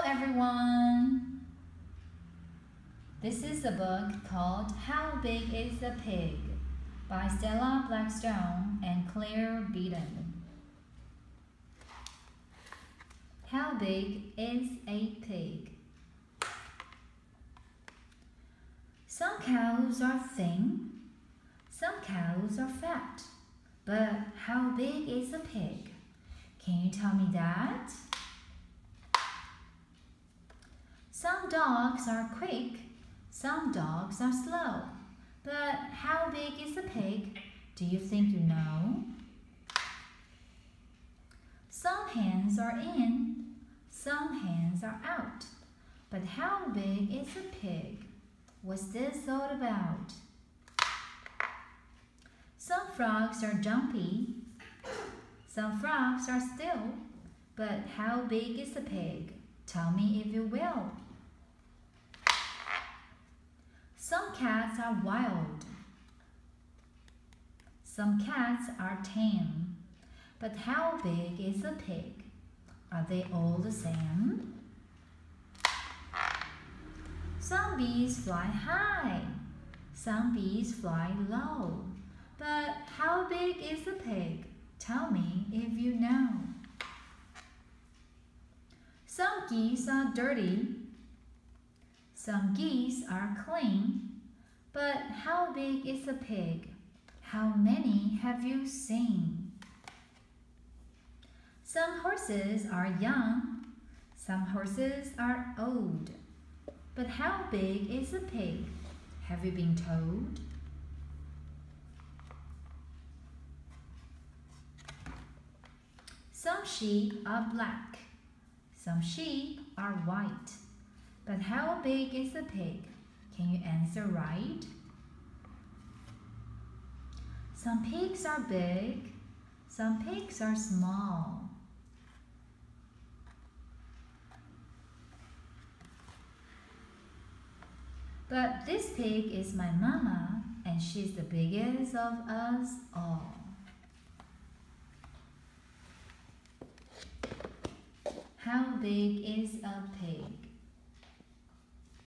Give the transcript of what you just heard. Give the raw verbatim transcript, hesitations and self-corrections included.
everyone! This is a book called How Big is a Pig by Stella Blackstone and Claire Beaton. How big is a pig? Some cows are thin, some cows are fat, but how big is a pig? Can you tell me that? Some dogs are quick, some dogs are slow, but how big is a pig? Do you think you know? Some hens are in, some hens are out, but how big is a pig? What's this all about? Some frogs are jumpy, some frogs are still, but how big is a pig? Tell me if you will. Some cats are wild, some cats are tame, but how big is a pig? Are they all the same? Some bees fly high, some bees fly low, but how big is a pig? Tell me if you know. Some geese are dirty, some geese are clean, but how big is a pig? How many have you seen? Some horses are young, some horses are old, but how big is a pig? Have you been told? Some sheep are black, some sheep are white, but how big is a pig? Can you answer right? Some pigs are big, some pigs are small. But this pig is my mama, and she's the biggest of us all. How big is a pig?